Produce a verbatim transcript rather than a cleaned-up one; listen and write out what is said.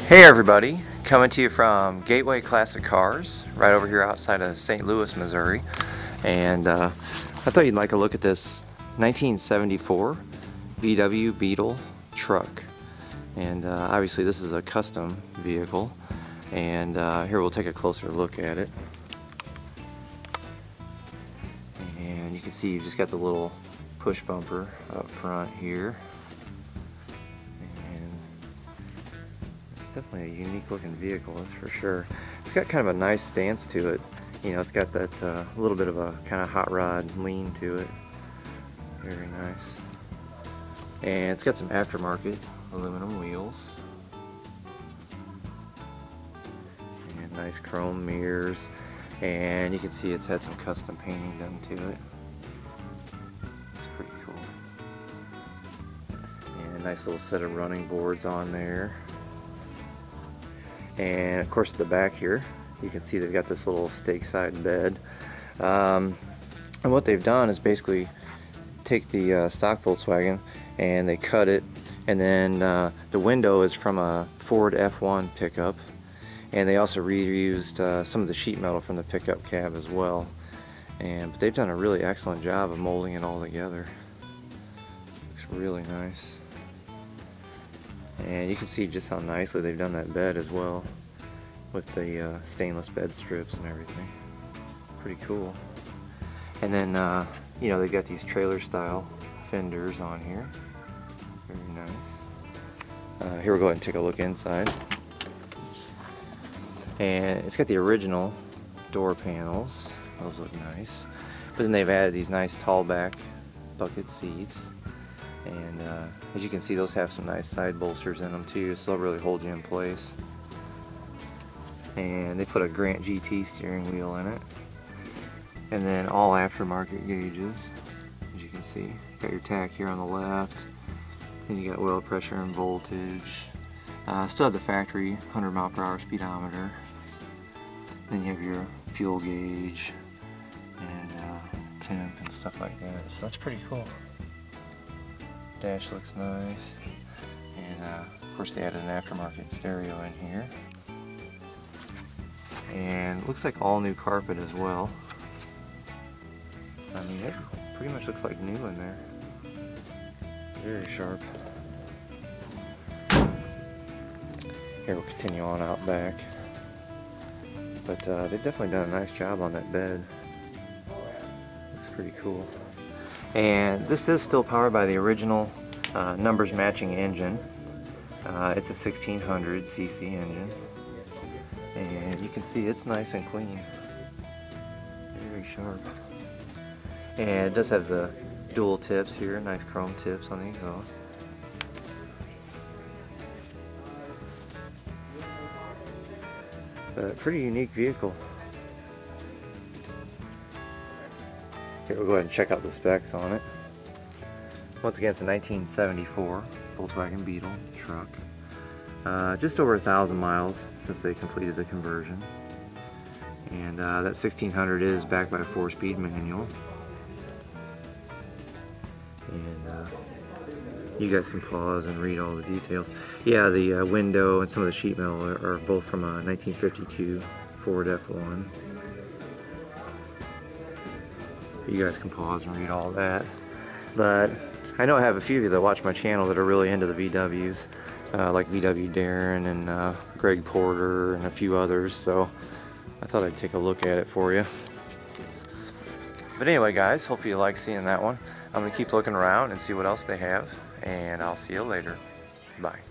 Hey everybody, coming to you from Gateway Classic Cars, right over here outside of Saint Louis, Missouri. And uh, I thought you'd like a look at this nineteen seventy-four V W Beetle Truck. And uh, obviously this is a custom vehicle, and uh, here we'll take a closer look at it. And you can see you've just got the little push bumper up front here. Definitely a unique looking vehicle, that's for sure. It's got kind of a nice stance to it. You know, it's got that uh, little bit of a kind of hot rod lean to it. Very nice. And it's got some aftermarket aluminum wheels. And nice chrome mirrors. And you can see it's had some custom painting done to it. It's pretty cool. And a nice little set of running boards on there. And of course at the back here you can see they've got this little stake side bed, um, and what they've done is basically take the uh, stock Volkswagen and they cut it, and then uh, the window is from a Ford F one pickup, and they also reused uh, some of the sheet metal from the pickup cab as well. And but they've done a really excellent job of molding it all together. Looks really nice. And you can see just how nicely they've done that bed as well, with the uh, stainless bed strips and everything. Pretty cool. And then uh, you know, they've got these trailer style fenders on here. Very nice. Uh, here we'll go ahead and take a look inside. And it's got the original door panels. Those look nice. But then they've added these nice tall back bucket seats. And uh, as you can see, those have some nice side bolsters in them too, so they'll really hold you in place. And they put a Grant G T steering wheel in it. And then all aftermarket gauges, as you can see. Got your tach here on the left. Then you got oil pressure and voltage. Uh, still have the factory one hundred mile per hour speedometer. Then you have your fuel gauge and uh, temp and stuff like that. So that's pretty cool. Dash looks nice, and uh, of course they added an aftermarket stereo in here, and it looks like all new carpet as well. I mean, it pretty much looks like new in there. Very sharp. Here we'll continue on out back, but uh, they've definitely done a nice job on that bed. Looks pretty cool. And this is still powered by the original uh, numbers matching engine. Uh, it's a sixteen hundred c c engine, and you can see it's nice and clean, very sharp. And it does have the dual tips here, nice chrome tips on the exhaust. But a pretty unique vehicle. Here, we'll go ahead and check out the specs on it. Once again, it's a nineteen seventy-four Volkswagen Beetle Truck. Uh, just over a thousand miles since they completed the conversion. And uh, that sixteen hundred is backed by a four-speed manual. And uh, you guys can pause and read all the details. Yeah, the uh, window and some of the sheet metal are, are both from a nineteen fifty-two Ford F one. You guys can pause and read all that. But I know I have a few of you that watch my channel that are really into the V Ws, uh, like V W Darren and uh, Greg Porter and a few others, so I thought I'd take a look at it for you. But anyway guys, hopefully you like seeing that one. I'm going to keep looking around and see what else they have, and I'll see you later. Bye.